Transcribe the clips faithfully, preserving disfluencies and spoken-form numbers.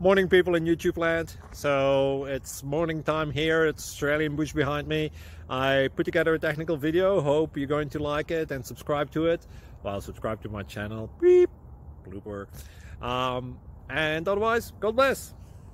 Morning, people in YouTube land. So it's morning time here. It's Australian bush behind me. I put together a technical video. Hope you're going to like it and subscribe to it. Well, subscribe to my channel. Beep. Blooper. Um, and otherwise, God bless.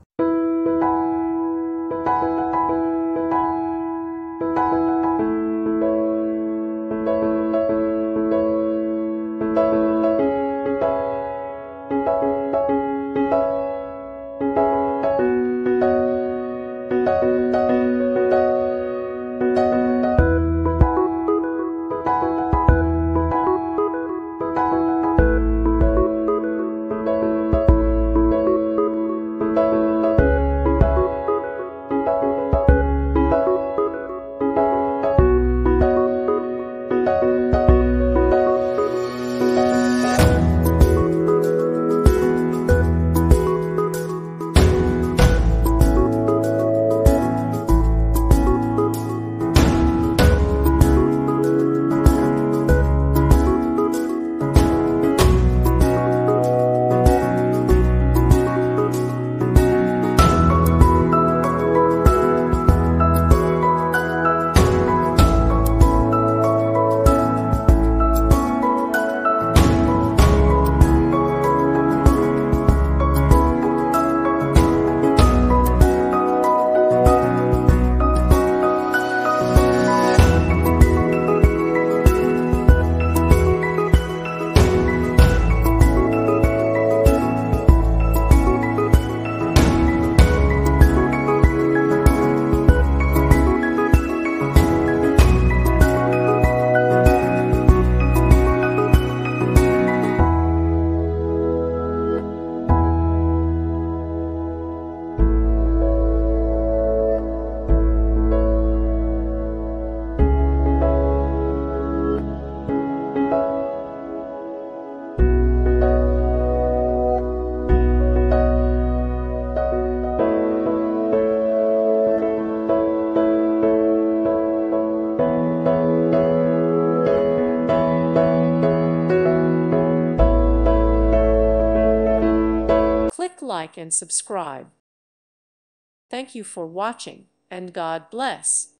Click like and subscribe. Thank you for watching, and God bless.